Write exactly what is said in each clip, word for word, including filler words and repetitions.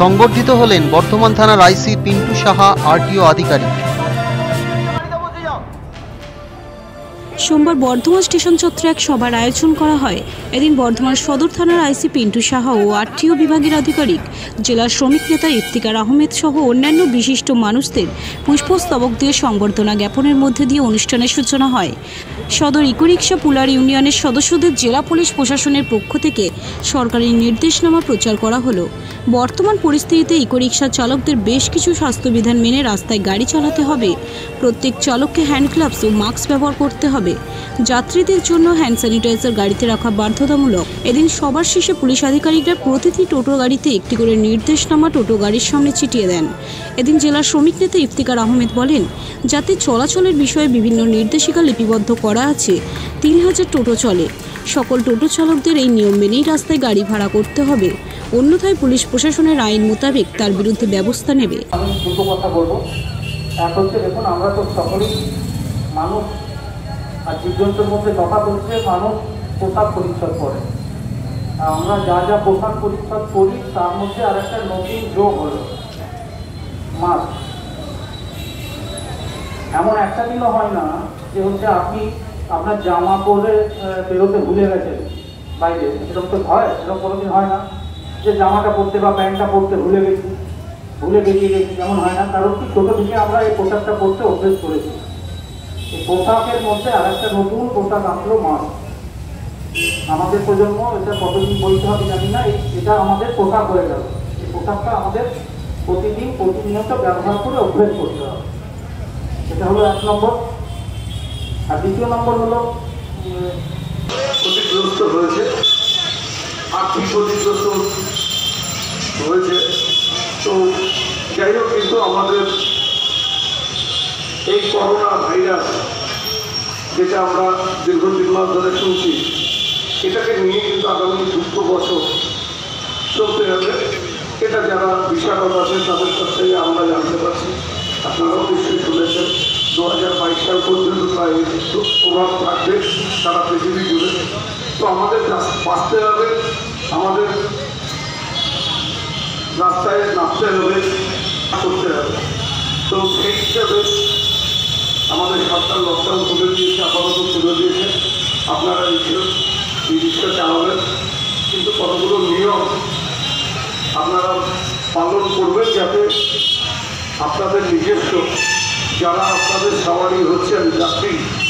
সংবর্ধিত হলেন বর্ধমান থানার IC Pintu Saha RTO আধিকারিক। সোমবার বর্ধমান স্টেশন চত্বরে এক সভার আয়োজন করা হয়। এদিন বর্ধমান সদর থানার আইসি পিন্টু সাহা ও আরটিও বিভাগের আধিকারিক, জেলার শ্রমিক নেতা ইফতিকার আহমেদ সহ অন্যান্য বিশিষ্ট মানুষদের পুষ্পস্তবক দিয়ে সংবর্ধনা জ্ঞাপনের মধ্যে দিয়ে অনুষ্ঠানের সূচনা হয়। সদর ইকোরিকশা পুলার ইউনিয়নের সদস্যদের জেলা পুলিশ প্রশাসনের পক্ষ থেকে সরকারি নির্দেশনামা প্রচার করা হলো। বর্তমান পরিস্থিতিতে ইকোরিকশা চালকদের বেশ কিছু স্বাস্থ্যবিধান মেনে রাস্তায় গাড়ি চালাতে হবে। প্রত্যেক চালককে হ্যান্ড গ্লাভস ও মাস্ক ব্যবহার করতে হবে। যাত্রীদের জন্য হ্যান্ড স্যানিটাইজার গাড়িতে রাখা বাধ্যতামূলক। এদিন সবার শেষে পুলিশ আধিকারিকরা প্রতিটি টোটো গাড়িতে একটি করে নির্দেশনামা টোটো গাড়ির সামনে ছিটিয়ে দেন। এদিন জেলার শ্রমিক নেতা ইফতিকার আহমেদ বলেন, যাতে চলাচলের বিষয়ে বিভিন্ন নির্দেশিকা লিপিবদ্ধ করা আছে। তিন হাজার টোটো চলে, সকল টোটো চালকদের এই নিয়ম মেনেই রাস্তায় গাড়ি ভাড়া করতে হবে, অন্যথায় পুলিশ প্রশাসনের আইন মোতাবেক তার বিরুদ্ধে ব্যবস্থা নেবে। আমি দুটো কথা বলবো। এক হচ্ছে, দেখুন, আমরা তো সকলেই মানুষ, আর জীবজন্তুর মধ্যে তফাৎ হচ্ছে মানুষ পোশাক পরিচ্ছদ করে। আমরা যা যা পোশাক পরিচ্ছদ করি তার মধ্যে আর একটা নতুন যোগ হলো মাস্ক। এমন একটা দিনও হয় না যে হচ্ছে আপনি আপনার জামা পরে বেরোতে ভুলে গেছেন বাইরে। এরকম তো হয়, এরকম কোনোদিন হয় না যে জামাটা পরতে বা প্যান্টটা পরতে ভুলে গেছি, ভুলে বেরিয়ে গেছি, যেমন হয় না। কারণ কি, ছোটো থেকে আমরা এই পোশাকটা পরতে অভ্যেস করেছি। এই পোশাকের মধ্যে আর একটা নতুন পোশাক আসলো মাস্ক। আমাদের প্রজন্ম এটা কতদিন বলতে হবে জানি না, এটা আমাদের পোশাক হয়ে গেল। এই পোশাকটা আমাদের প্রতিদিন প্রতিনিয়ত ব্যবহার করে অভ্যেস করতে হবে। এটা হলো এক নম্বর। আর দ্বিতীয় নম্বর হলো, ক্ষতিগ্রস্ত হয়েছে, আর্থিক ক্ষতিগ্রস্ত হয়েছে। তো যাই হোক, কিন্তু আমাদের এই করোনা ভাইরাস, যেটা আমরা দীর্ঘদিন মাস ধরে শুনছি, এটাকে নিয়ে কিন্তু আগামী দুটো বছর চলতে হবে। এটা যারা বিশারদ আছেন তাদের কাছ থেকে আমরা জানতে পারছি, আপনারাও নিশ্চয়ই শুনেছেন, দু হাজার বাইশ সাল পর্যন্ত প্রায় প্রভাব থাকবে সারা পৃথিবী জুড়ে। তো আমাদের বাঁচতে হবে, আমাদের রাস্তায় নামতে হবে, করতে হবে। তো সেই হিসাবে আমাদের সরকার লকডাউন তুলে দিয়েছে, আপাতত তুলে দিয়েছে। আপনারা এই জিনিসটা চালাবেন, কিন্তু কতগুলো নিয়ম আপনারা পালন করবেন, যাতে আপনাদের নিজস্ব যারা আপনাদের সাওয়ারি হচ্ছেন যাত্রী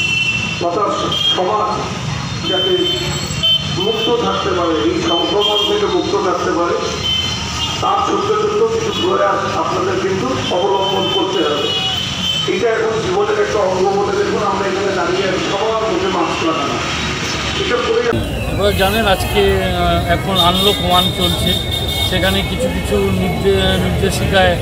তথা সমাজ যাতে মুক্ত থাকতে পারে, এই সংক্রমণ থেকে মুক্ত থাকতে পারে, তার ছোট্ট ছোট্ট কিছু প্রয়াস আপনাদের কিন্তু অবলম্বন করতে হবে। এটা এখন জীবনের একটা অঙ্গ বলে, দেখুন আমরা এখানে দাঁড়িয়ে সবার মধ্যে মাস্ক লাগানো, এটা করে। আপনারা জানেন আজকে এখন আনলক ওয়ান চলছে, সেখানে কিছু কিছু নির্দেশিকায়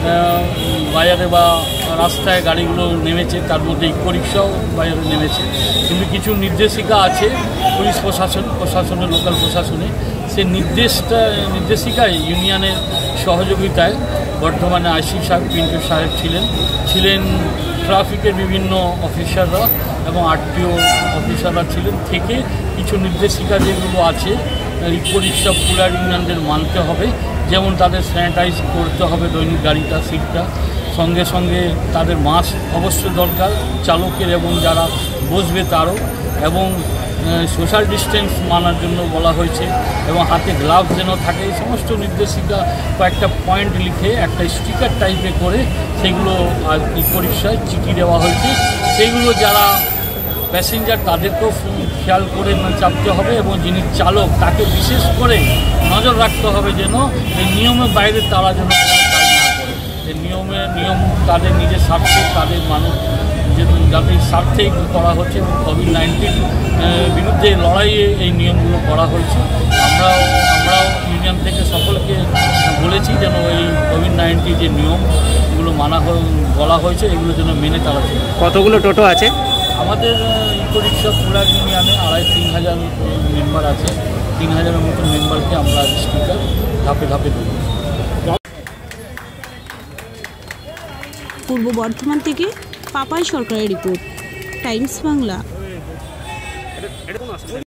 বাজারে বা রাস্তায় গাড়িগুলো নেমেছে, তার মধ্যে ইকোরিকশাও বাজারে নেমেছে। কিন্তু কিছু নির্দেশিকা আছে পুলিশ প্রশাসন প্রশাসনের লোকাল প্রশাসনে, সে নির্দেশটা নির্দেশিকায় ইউনিয়নের সহযোগিতায় বর্ধমানে আইসি সাহেব পিন্টু সাহেব ছিলেন ছিলেন ট্রাফিকের বিভিন্ন অফিসাররা এবং আরটিও অফিসাররা ছিলেন, থেকে কিছু নির্দেশিকা যেগুলো আছে ইকোরিকশা পুলার ইউনিয়নদের মানতে হবে। যেমন তাদের স্যানিটাইজ করতে হবে দৈনিক গাড়িটা, সিটটা, সঙ্গে সঙ্গে তাদের মাস্ক অবশ্যই দরকার চালকের এবং যারা বসবে তারও, এবং সোশ্যাল ডিস্টেন্স মানার জন্য বলা হয়েছে, এবং হাতে গ্লাভস যেন থাকে। এই সমস্ত নির্দেশিকা কয়েকটা পয়েন্ট লিখে একটা স্টিকার টাইপে করে সেগুলো ইকোরিকশায় চিঠি দেওয়া হয়েছে। সেইগুলো যারা প্যাসেঞ্জার তাদেরকেও খেয়াল করে চাপতে হবে, এবং যিনি চালক তাকে বিশেষ করে নজর রাখতে হবে যেন এই নিয়মের বাইরে তারা যেন কাজ না করে। এই নিয়মে নিয়ম তাদের নিজের স্বার্থে, তাদের মানুষ যে যাদের স্বার্থেই করা হচ্ছে, এবং কোভিড নাইন্টিন বিরুদ্ধে লড়াইয়ে এই নিয়মগুলো করা হয়েছে। আমরাও আমরাও ইউনিয়ন থেকে সকলকে বলেছি যেন এই কোভিড নাইন্টিন যে নিয়মগুলো মানা বলা হয়েছে এগুলো যেন মেনে তারা চলে। কতগুলো টোটো আছে আমাদের ইকোরিকশা পুলার ইউনিয়নে? আড়াই তিন হাজার মেম্বার আছে। তিন হাজারের মতো মেম্বারকে আমরা স্পিকার ধাপে ধাপে দেব। পূর্ব বর্ধমান থেকে পাপাই সরকারের রিপোর্ট, টাইমস বাংলা।